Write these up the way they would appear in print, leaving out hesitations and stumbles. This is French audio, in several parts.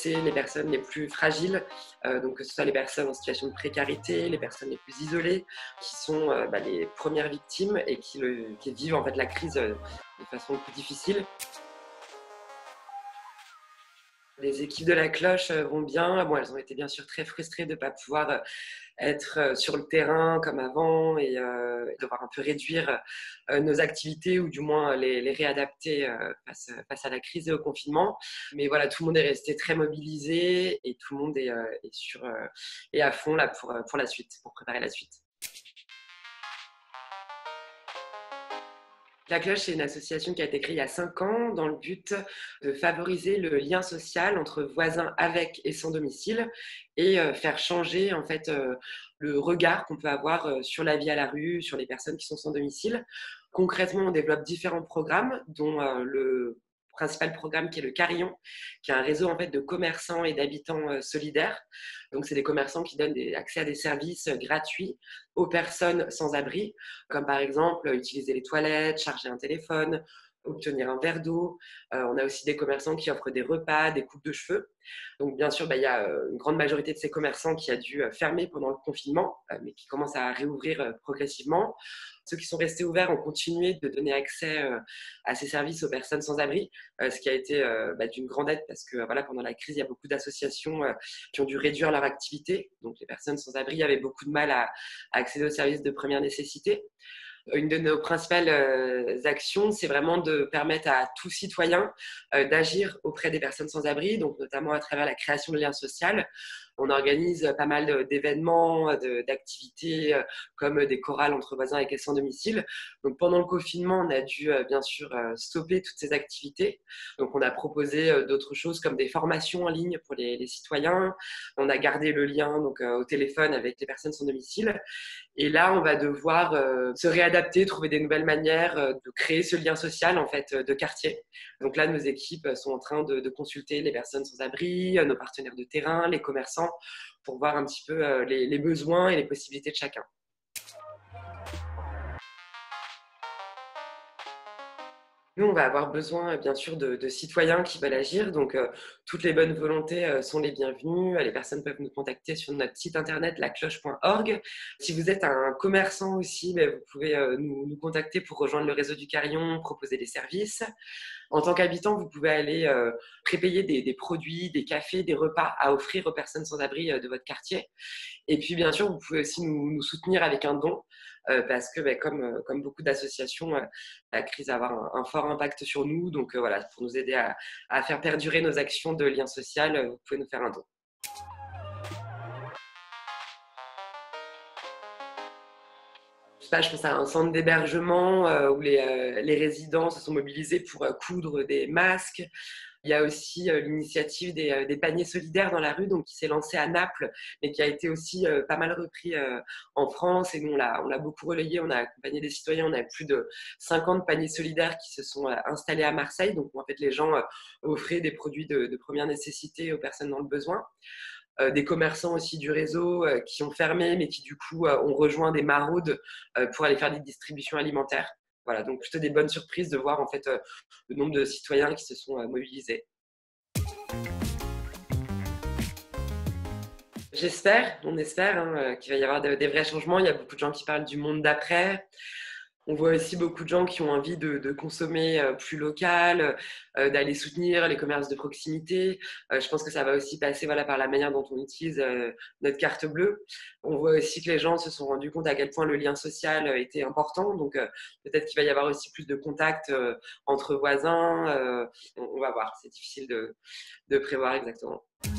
c'est les personnes les plus fragiles, donc que ce soit les personnes en situation de précarité, les personnes les plus isolées, qui sont les premières victimes et qui vivent en fait la crise de façon le plus difficile. Les équipes de la cloche vont bien. Bon, elles ont été bien sûr très frustrées de ne pas pouvoir être sur le terrain comme avant et devoir un peu réduire nos activités ou du moins les réadapter face à la crise et au confinement. Mais voilà, tout le monde est resté très mobilisé et tout le monde est à fond là pour la suite, pour préparer la suite. La Cloche, c'est une association qui a été créée il y a 5 ans dans le but de favoriser le lien social entre voisins avec et sans domicile et faire changer en fait le regard qu'on peut avoir sur la vie à la rue, sur les personnes qui sont sans domicile. Concrètement, on développe différents programmes, dont le principal programme qui est le Carillon, qui est un réseau en fait de commerçants et d'habitants solidaires. Donc, c'est des commerçants qui donnent accès à des services gratuits aux personnes sans abri, comme par exemple utiliser les toilettes, charger un téléphone, obtenir un verre d'eau. On a aussi des commerçants qui offrent des repas, des coupes de cheveux. Donc bien sûr, il y a une grande majorité de ces commerçants qui a dû fermer pendant le confinement, mais qui commencent à réouvrir progressivement. Ceux qui sont restés ouverts ont continué de donner accès à ces services aux personnes sans abri, ce qui a été d'une grande aide parce que voilà, pendant la crise, il y a beaucoup d'associations qui ont dû réduire leur activité. Donc les personnes sans abri avaient beaucoup de mal à accéder aux services de première nécessité. Une de nos principales actions, c'est vraiment de permettre à tout citoyen d'agir auprès des personnes sans abri, donc notamment à travers la création de liens sociaux. On organise pas mal d'événements, d'activités comme des chorales entre voisins avec et sans domicile. Donc pendant le confinement, on a dû bien sûr stopper toutes ces activités. Donc on a proposé d'autres choses comme des formations en ligne pour les citoyens. On a gardé le lien donc, au téléphone avec les personnes sans domicile. Et là, on va devoir se réadapter, trouver des nouvelles manières de créer ce lien social en fait de quartier. Donc là, nos équipes sont en train de consulter les personnes sans abri, nos partenaires de terrain, les commerçants, pour voir un petit peu les besoins et les possibilités de chacun. Nous, on va avoir besoin, bien sûr, de citoyens qui veulent agir. Donc, toutes les bonnes volontés sont les bienvenues. Les personnes peuvent nous contacter sur notre site internet lacloche.org. Si vous êtes un commerçant aussi, vous pouvez nous contacter pour rejoindre le réseau du Carillon, proposer des services. En tant qu'habitant, vous pouvez aller prépayer des produits, des cafés, des repas à offrir aux personnes sans abri de votre quartier. Et puis, bien sûr, vous pouvez aussi nous soutenir avec un don parce que, comme beaucoup d'associations, la crise va avoir un fort impact sur nous. Donc, voilà, pour nous aider à faire perdurer nos actions de lien social, vous pouvez nous faire un don. Je pense à un centre d'hébergement où les résidents se sont mobilisés pour coudre des masques. Il y a aussi l'initiative des paniers solidaires dans la rue, donc qui s'est lancée à Naples, mais qui a été aussi pas mal repris en France. Et nous, on l'a beaucoup relayé. On a accompagné des citoyens. On a plus de 50 paniers solidaires qui se sont installés à Marseille. Donc, en fait, les gens offraient des produits de première nécessité aux personnes dans le besoin. Des commerçants aussi du réseau qui ont fermé, mais qui du coup ont rejoint des maraudes pour aller faire des distributions alimentaires. Voilà, donc plutôt des bonnes surprises de voir en fait le nombre de citoyens qui se sont mobilisés. On espère qu'il va y avoir des vrais changements. Il y a beaucoup de gens qui parlent du monde d'après. On voit aussi beaucoup de gens qui ont envie de consommer plus local, d'aller soutenir les commerces de proximité. Je pense que ça va aussi passer par la manière dont on utilise notre carte bleue. On voit aussi que les gens se sont rendus compte à quel point le lien social était important. Donc peut-être qu'il va y avoir aussi plus de contacts entre voisins. On va voir, c'est difficile de prévoir exactement.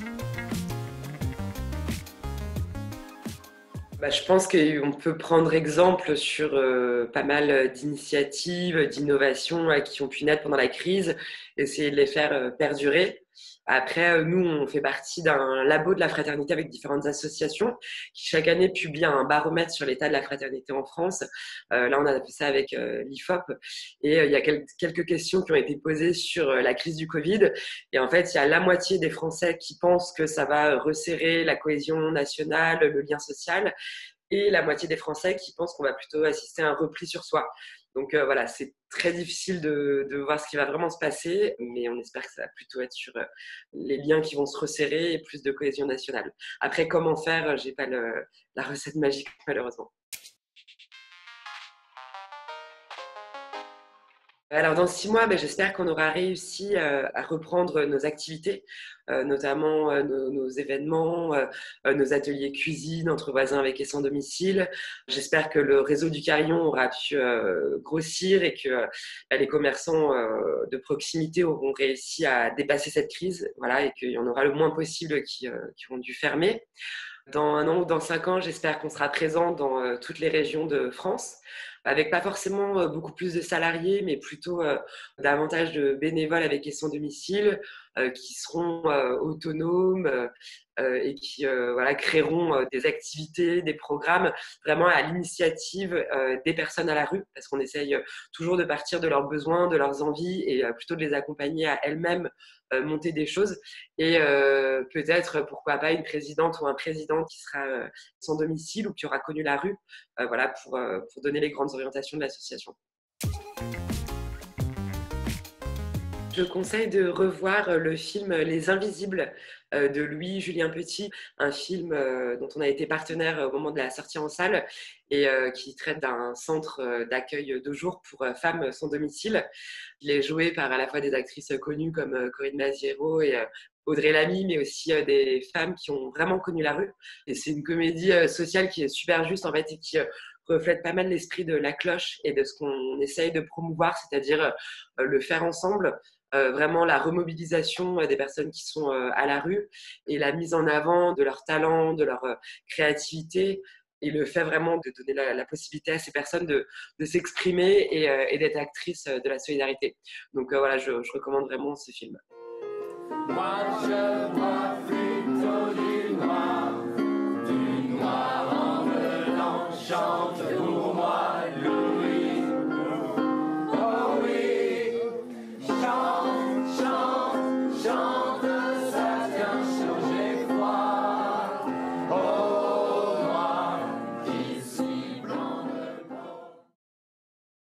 Je pense qu'on peut prendre exemple sur pas mal d'initiatives, d'innovations qui ont pu naître pendant la crise, essayer de les faire perdurer. Après, nous, on fait partie d'un labo de la fraternité avec différentes associations qui, chaque année, publient un baromètre sur l'état de la fraternité en France. Là, on a fait ça avec l'IFOP. Et il y a quelques questions qui ont été posées sur la crise du Covid. Et en fait, il y a la moitié des Français qui pensent que ça va resserrer la cohésion nationale, le lien social. et la moitié des Français qui pensent qu'on va plutôt assister à un repli sur soi. Donc voilà, c'est très difficile de voir ce qui va vraiment se passer, mais on espère que ça va plutôt être sur les liens qui vont se resserrer et plus de cohésion nationale. Après, comment faire, j'ai pas la recette magique malheureusement. Alors dans 6 mois, j'espère qu'on aura réussi à reprendre nos activités, notamment nos événements, nos ateliers cuisine entre voisins avec et sans domicile. J'espère que le réseau du Carillon aura pu grossir et que les commerçants de proximité auront réussi à dépasser cette crise, voilà, et qu'il y en aura le moins possible qui ont dû fermer. Dans 1 an ou dans 5 ans, j'espère qu'on sera présent dans toutes les régions de France, avec pas forcément beaucoup plus de salariés, mais plutôt davantage de bénévoles avec et sans domicile, qui seront autonomes et qui voilà, créeront des activités, des programmes vraiment à l'initiative des personnes à la rue, parce qu'on essaye toujours de partir de leurs besoins, de leurs envies, et plutôt de les accompagner à elles-mêmes monter des choses. Et peut-être, pourquoi pas, une présidente ou un président qui sera sans domicile ou qui aura connu la rue, voilà, pour donner les grandes orientations de l'association. Je conseille de revoir le film Les Invisibles de Louis-Julien Petit, un film dont on a été partenaire au moment de la sortie en salle et qui traite d'un centre d'accueil de jour pour femmes sans domicile. Il est joué par à la fois des actrices connues comme Corinne Maziero et Audrey Lamy, mais aussi des femmes qui ont vraiment connu la rue. Et c'est une comédie sociale qui est super juste en fait et qui reflète pas mal l'esprit de La Cloche et de ce qu'on essaye de promouvoir, c'est-à-dire le faire ensemble, vraiment la remobilisation des personnes qui sont à la rue et la mise en avant de leur talent, de leur créativité et le fait vraiment de donner la possibilité à ces personnes de s'exprimer et d'être actrices de la solidarité. Donc voilà, je recommande vraiment ce film. Moi, je